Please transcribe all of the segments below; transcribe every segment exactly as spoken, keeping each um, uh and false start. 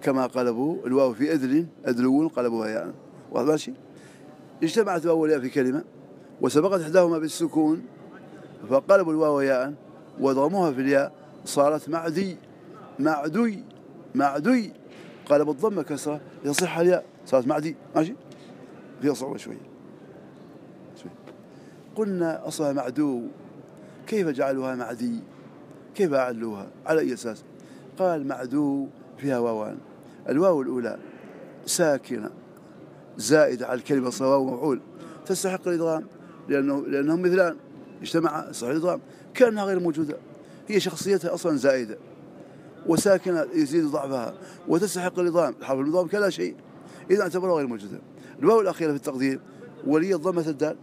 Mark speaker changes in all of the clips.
Speaker 1: كما قلبوا الواو في أدل أدلون قلبوها يعني واضح ماشي. اجتمعت الواو والياء في كلمة وسبقت إحداهما بالسكون فقلبوا الواو ياء وضموها في الياء صارت معدي معدي معدي. قلب الضمة كسرة يصح الياء صارت معدي ماشي. فيها صعوبة شوي شوي. قلنا أصلها معدو كيف جعلوها معدي كيف أعلوها على أي أساس؟ قال معدو فيها واوان الواو الأولى ساكنة زائدة على الكلمة صواو ومفعول تستحق الإدغام لأنه لأنهم مثلان اجتمع صحيح الإدغام كأنها غير موجودة. هي شخصيتها أصلا زائدة وساكنة يزيد ضعفها وتستحق الإدغام حرف الإدغام كلا شيء إذا اعتبرها غير موجودة. الواو الأخيرة في التقدير ولي ضمة الدال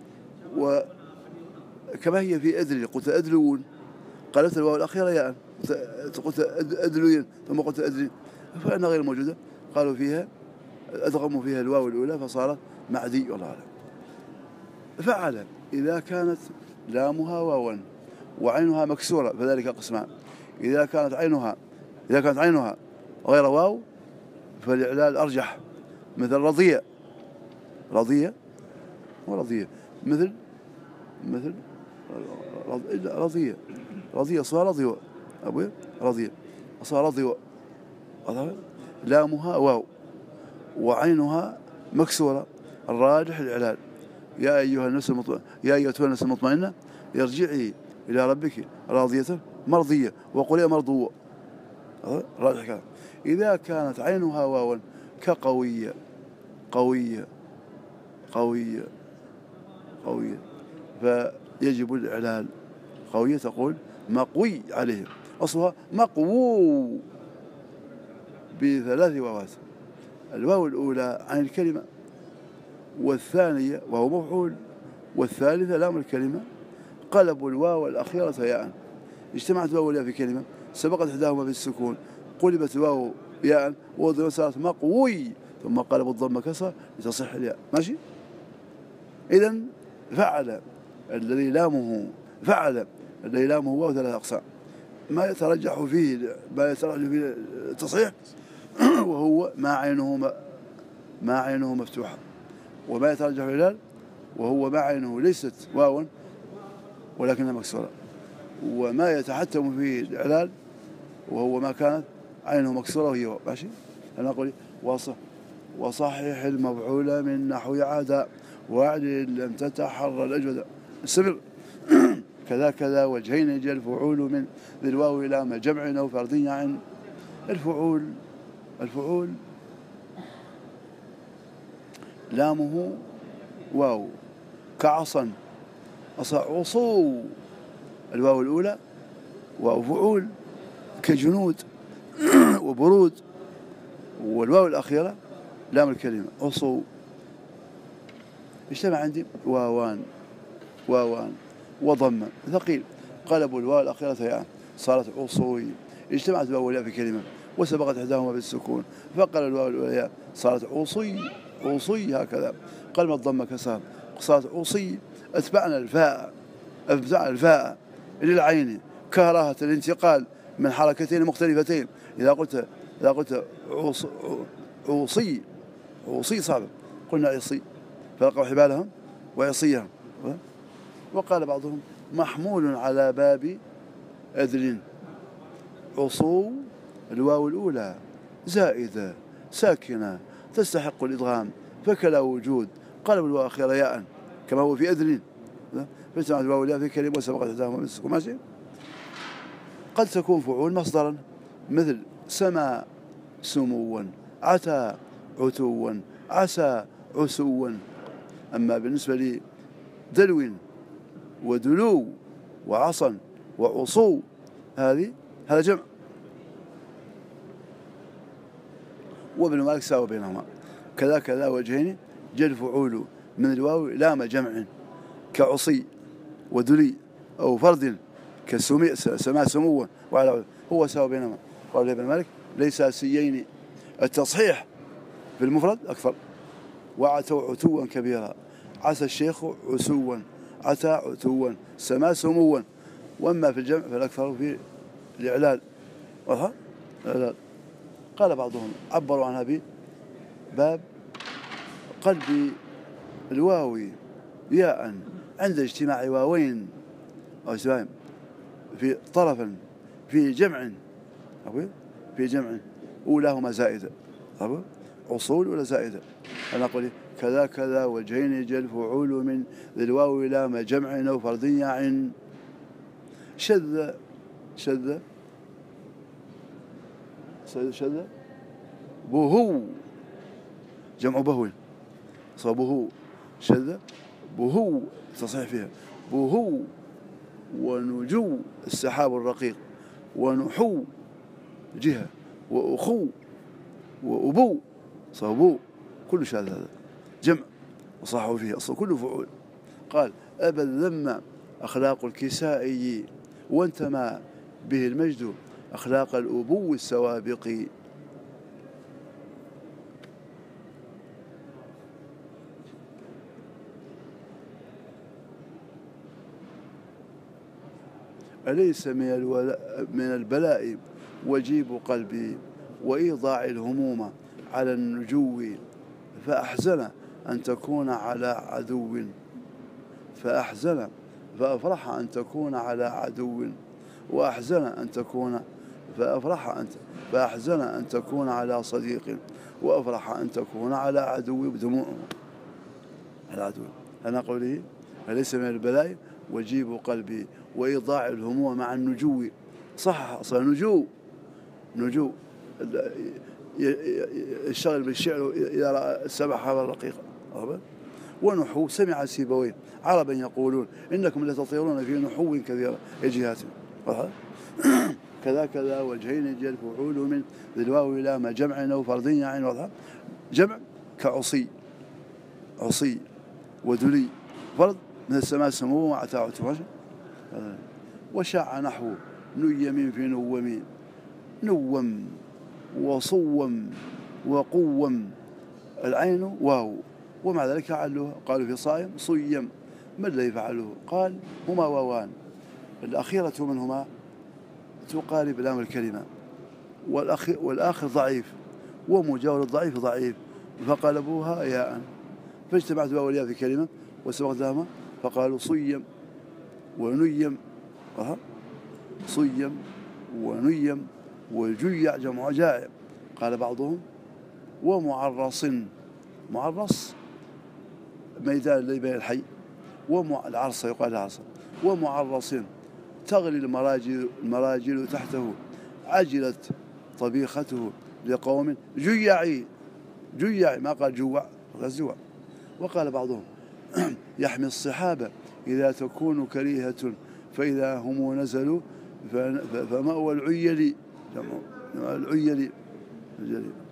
Speaker 1: وكما هي في أدري قلت أدلون قالت الواو الأخيرة ياء قلت أدلوين ثم قلت أدري فإنها غير موجودة. قالوا فيها أدغموا فيها الواو الأولى فصارت معدي والله أعلم. فعل إذا كانت لامها واوا وعينها مكسورة فذلك قسمان. إذا كانت عينها إذا كانت عينها غير واو فالإعلال أرجح مثل رضية رضية ورضية مثل مثل رضية رضية صار رضيوة أبوي رضية صار رضيوة لامها واو وعينها مكسورة الراجح الإعلال. يا أيها النفس المطمئنة يا أيها النفس المطمئنة ارجعي إلى ربك راضية مرضية وقولي مرضوة راجح كذا. إذا كانت عينها واوا كقوية قوية قوية قوية فيجب الإعلال. قوية تقول مقوي عليهم أصلها مقوو بثلاث واوات الواو الأولى عن الكلمة والثانية وهو مفعول والثالثة لام الكلمة قلبوا الواو الأخيرة ياء. اجتمعت الواو والياء في كلمة سبقت إحداهما بالسكون قلبت الواو ياء وضمت صارت مقوي ثم قلبوا الضمة كسرة لتصح الياء ماشي. إذن فعل الذي لامه فعل الذي لامه واو ثلاث أقسام ما يترجح فيه ما يترجح فيه التصحيح وهو ما عينه ما, ما عينه مفتوحة وما يترجح في الهلال وهو ما عينه ليست واوا ولكنها مكسورة وما يتحتم فيه الإعلال وهو ما كانت عينه مكسورة وهي واو ماشي. أنا أقول وصحح المفعول من نحو عدا واعدل لم تتحرى الأجود استمر. كذا كذا وجهين جاء الفعول من ذي الواو إلى ما جمع أو فردي عن الفعول الفعول لامه واو كعصا عصو الواو الأولى واو فعول كجنود وبرود والواو الأخيرة لام الكلمة عصو. اجتمع عندي واوان واوان وضمة ثقيل قلبوا الواو الأخيرة ياء صارت عصوي. اجتمعت الواو والياء في كلمة وسبقت إحداهما بالسكون فقال الواو الأولى صارت عصي عصي هكذا قلب الضمة كسر صارت عصي. أتبعنا الفاء أتبعنا الفاء للعين كراهة الانتقال من حركتين مختلفتين. إذا قلت إذا قلت عص عصي عصي صعب قلنا عصي فلقوا حبالهم وعصيهم. وقال بعضهم محمول على باب أذل عصو الواو الأولى زائدة ساكنة تستحق الإدغام فكلا وجود قلب الواو الأخيرة ياء كما هو في أذل فاجتمعت الواو الياء في كلمة وسبقت إحداهما بالسكون ماشي. قد تكون فعول مصدرا مثل سما سموا عتى عتوا عسى عسوا. أما بالنسبة لدلو ودلو وعصا وعصو هذه هذا جمع وابن مالك ساوى بينهما. كذا كذا وجهين جاء الفعول من الواو لام جمع كعصي ودلي أو فرد كسماء سموا وعلى هو ساوى بينهما. قال ابن مالك ليس سيين التصحيح في المفرد أكثر. وعتوا عتوا كبيرا عسى الشيخ عسوا عتى عتوا سما سموا. وأما في الجمع فالأكثر في الإعلال واضح الإعلال قال بعضهم عبروا عنها بباب قلب الواو ياء عند اجتماع واوين أو اجتماع في طرفا في جمع في جمع أولاهما زائدة أصول ولا زائدة. أنا أقول كذا كذا وجهين جل فعول من ذي الواو لام جمع أو فرد يع شذ شذ شذ بهو جمع بهو صبه شذ بهو تصحيح فيها بهو ونجو السحاب الرقيق ونحو جهة وأخو وأبو صبو كل شاذ هذا جمع وصحوا فيه أصلا كله فعول. قال أبا الذم أخلاق الكسائي وانتمى به المجد أخلاق الأبو السوابق. أليس من, من البلاء وجيب قلبي وإيضاع الهموم على النجو فأحزن أن تكون على عدو فأحزن فأفرح أن تكون على عدو وأحزن أن تكون فأفرح أن فأحزن أن تكون على صديق وأفرح أن تكون على عدو بدموعه على عدو. أنا قوله أليس من البلاء وجيب قلبي وإيضاع الهموم مع النجو صح صار نجو نجو الشغل بالشعر إذا رأى السبع هذا الرقيقة. ونحو سمع سيبويه عربا يقولون إنكم لتطيرون في نحو كثيرة جهات كذا كذا وجهين جل فعول من ذي الواو لام جمع أو فرد يعين واضحة جمع كعصي عصي ودلي فرد من السماء سموه وعتاعة وشاع نحو نيم في نوم نوم وصوم وقوم العين واو ومع ذلك علوها قالوا في صائم صيم ما الذي فعلوه قال هما واوان الأخيرة منهما تقارب لام الكلمة والآخر ضعيف ومجاور الضعيف ضعيف فقلبوها ياء فاجتمعت واو والياء في كلمة وسبقت لهما فقالوا صيم ونيم صيم ونيم والجيع جمع جائع. قال بعضهم ومعرص معرص ميدان اللي بين الحي والعرص يقال العرص ومعرص تغلي المراجل المراجل تحته عجلت طبيخته لقوم جيعي جيعي ما قال جوع غزوع. وقال بعضهم يحمي الصحابة إذا تكون كريهة فإذا هم نزلوا فمأوى العيل العيل